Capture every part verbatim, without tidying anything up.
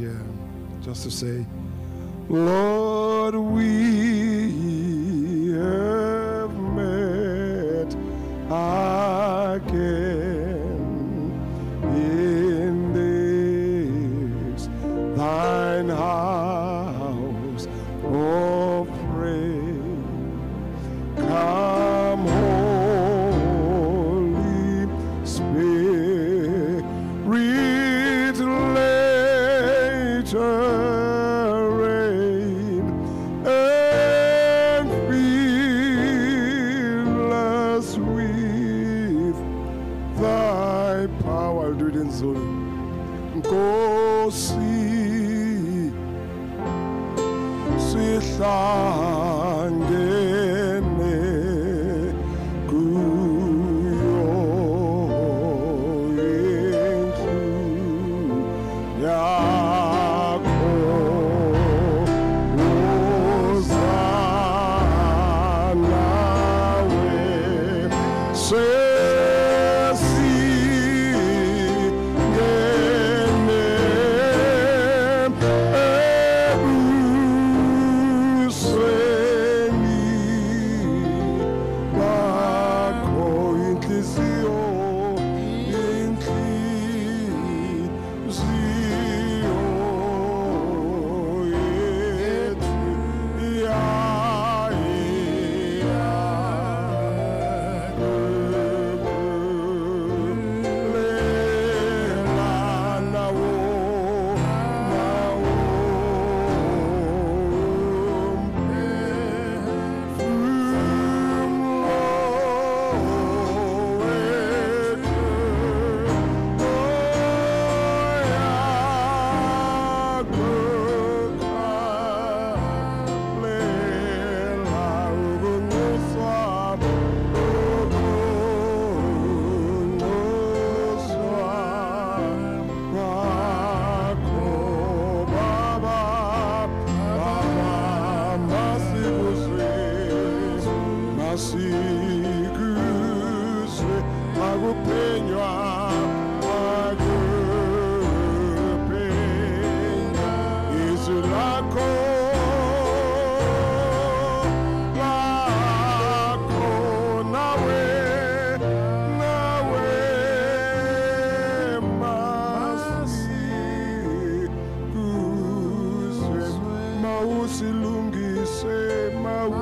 here just to say, Lord, we have met again in this thine house of prayer. Come, Holy Spirit, later reign and fill us with thy power. I'll do it in Zulu. Nkosi sihlangene kuyo indlu yakho uzanawe sesingene ebusweni bakho inhliziyo inhliziyo yethu iyalela nawo nawo Masikuzwe akupenywa akupenya izwi lakho lakho nawe nawe masikuzwe mawusilungise mawu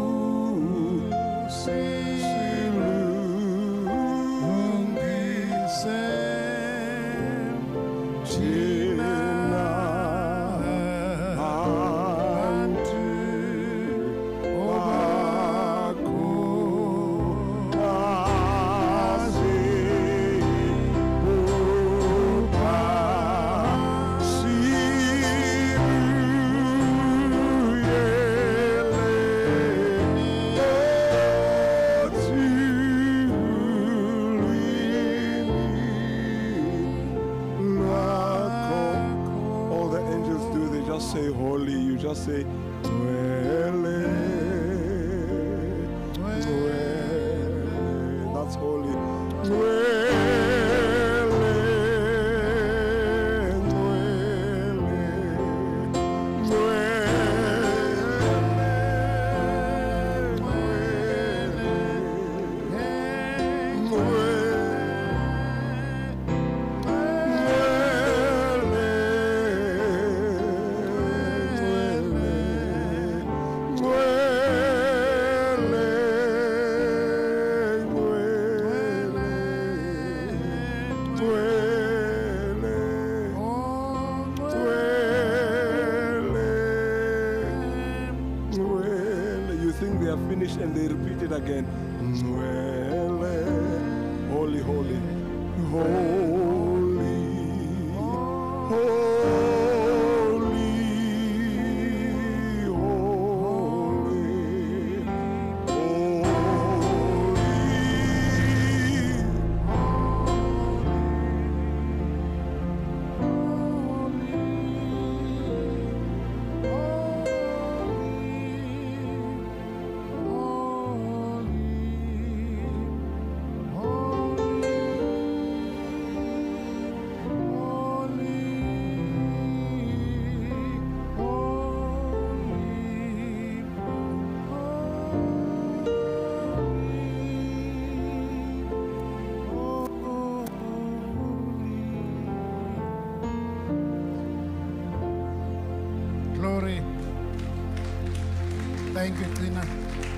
say holy, you just say Dwele, Dwele. That's holy. Dwele, Dwele, Dwele, Dwele. Finished and they repeat it again. Holy, holy, holy, holy, holy, holy. Thank you, Tina.